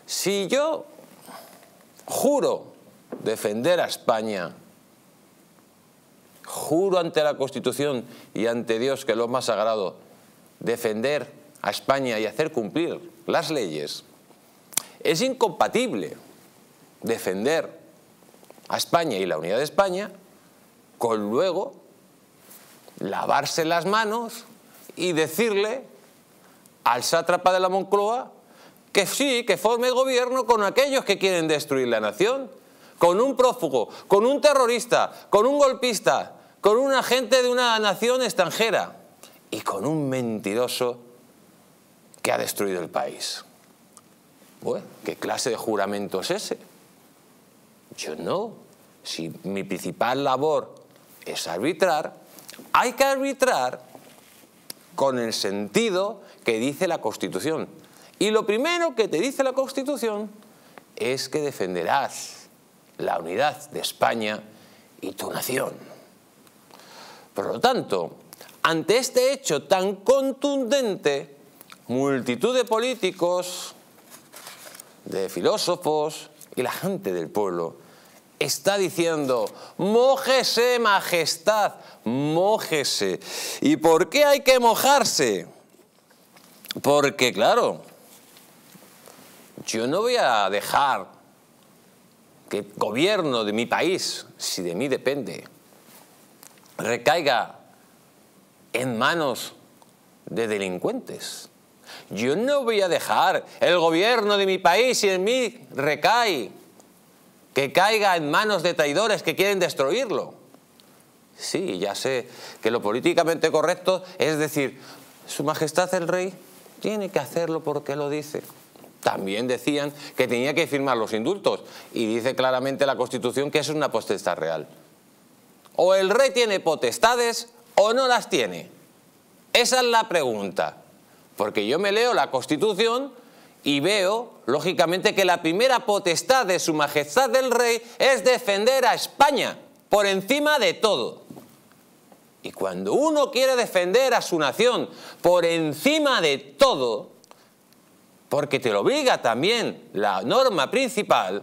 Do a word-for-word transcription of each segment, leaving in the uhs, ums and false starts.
Si yo juro defender a España, juro ante la Constitución y ante Dios, que es lo más sagrado, defender a España y hacer cumplir las leyes, es incompatible defender a España y la unidad de España con luego lavarse las manos y decirle al sátrapa de la Moncloa que sí, que forme gobierno con aquellos que quieren destruir la nación, con un prófugo, con un terrorista, con un golpista, con un agente de una nación extranjera y con un mentiroso que ha destruido el país. Bueno, ¿qué clase de juramento es ese? Yo no. Si mi principal labor es arbitrar, hay que arbitrar con el sentido que dice la Constitución. Y lo primero que te dice la Constitución es que defenderás la unidad de España y tu nación. Por lo tanto, ante este hecho tan contundente, multitud de políticos, de filósofos y la gente del pueblo está diciendo: mójese, majestad, mójese. ¿Y por qué hay que mojarse? Porque, claro, yo no voy a dejar que el gobierno de mi país, si de mí depende, recaiga en manos de delincuentes. Yo no voy a dejar el gobierno de mi país, si en mí recae, que caiga en manos de traidores que quieren destruirlo. Sí, ya sé que lo políticamente correcto es decir: Su Majestad el Rey tiene que hacerlo porque lo dice. También decían que tenía que firmar los indultos y dice claramente la Constitución que eso es una potestad real. O el rey tiene potestades o no las tiene. Esa es la pregunta. Porque yo me leo la Constitución y veo, lógicamente, que la primera potestad de Su Majestad el Rey es defender a España por encima de todo. Y cuando uno quiere defender a su nación por encima de todo, porque te lo obliga también la norma principal,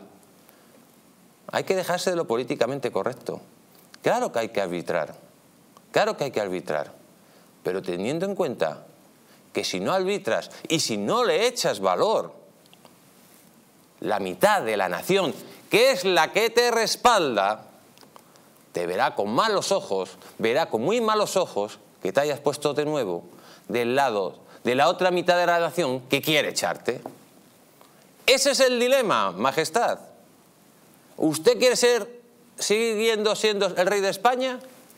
hay que dejarse de lo políticamente correcto. Claro que hay que arbitrar, claro que hay que arbitrar, pero teniendo en cuenta que si no arbitras y si no le echas valor, la mitad de la nación, que es la que te respalda, te verá con malos ojos, verá con muy malos ojos que te hayas puesto de nuevo del lado de la otra mitad de la nación que quiere echarte. Ese es el dilema, Majestad. ¿Usted quiere ser, siguiendo siendo el rey de España?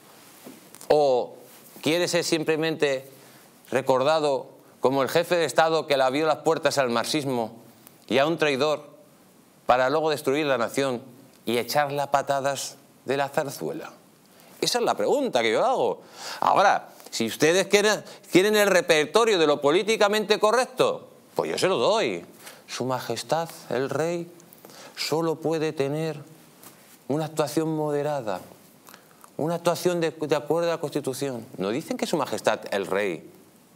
¿O quiere ser simplemente recordado como el jefe de Estado que le abrió las puertas al marxismo y a un traidor para luego destruir la nación y echarle a patadas de la zarzuela? Esa es la pregunta que yo hago. Ahora, si ustedes quieren, quieren el repertorio de lo políticamente correcto, pues yo se lo doy. Su Majestad, el Rey, solo puede tener una actuación moderada, una actuación de, de acuerdo a la Constitución. No dicen que Su Majestad, el Rey,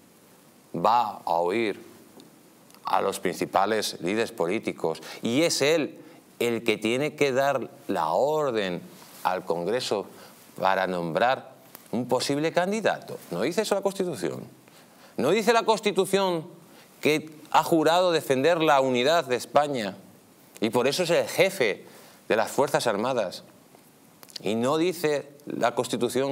va a oír a los principales líderes políticos y es él el que tiene que dar la orden al Congreso para nombrar un posible candidato. ¿No dice eso la Constitución? ¿No dice la Constitución que ha jurado defender la unidad de España y por eso es el jefe de las Fuerzas Armadas? ¿Y no dice la Constitución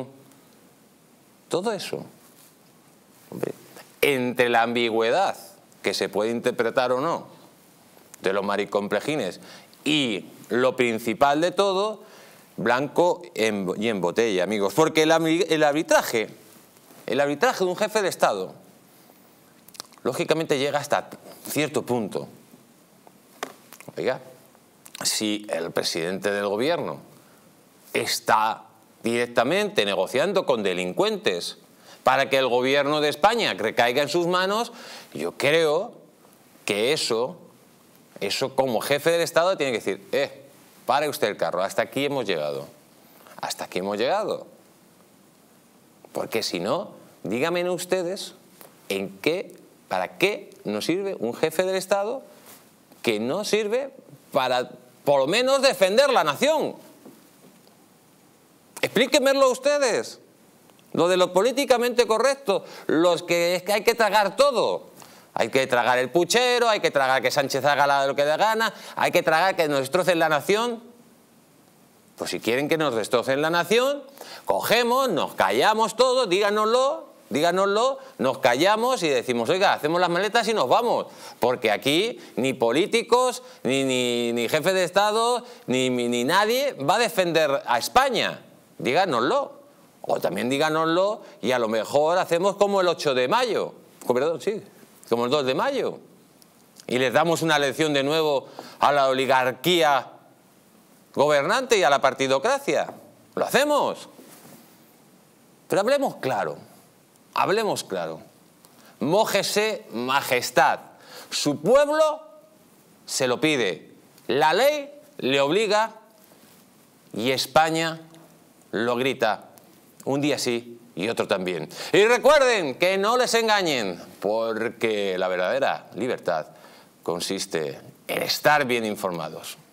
todo eso? Hombre, entre la ambigüedad, que se puede interpretar o no, de los maricomplejines y lo principal de todo, blanco en, y en botella, amigos. Porque el, el arbitraje, el arbitraje de un jefe de Estado, lógicamente llega hasta cierto punto. Oiga, si el presidente del gobierno está directamente negociando con delincuentes para que el gobierno de España recaiga en sus manos, yo creo que eso, eso como jefe del Estado tiene que decir: eh, pare usted el carro, hasta aquí hemos llegado. Hasta aquí hemos llegado. Porque si no, díganme ustedes en qué, para qué nos sirve un jefe del Estado que no sirve para, por lo menos, defender la nación. Explíquenmelo ustedes. Lo de lo políticamente correcto, los que es que hay que tragar todo. Hay que tragar el puchero, hay que tragar que Sánchez haga lo que dé gana, hay que tragar que nos destrocen la nación. Pues si quieren que nos destrocen la nación, cogemos, nos callamos todos, díganoslo, díganoslo, nos callamos y decimos, oiga, hacemos las maletas y nos vamos. Porque aquí ni políticos, ni, ni, ni jefe de Estado, ni, ni nadie va a defender a España. Díganoslo. O también díganoslo y a lo mejor hacemos como el ocho de mayo. Perdón, sí, como el dos de mayo. Y les damos una lección de nuevo a la oligarquía gobernante y a la partidocracia. Lo hacemos. Pero hablemos claro. Hablemos claro. Mójese majestad. Su pueblo se lo pide. La ley le obliga y España lo grita. Un día sí y otro también. Y recuerden que no les engañen, porque la verdadera libertad consiste en estar bien informados.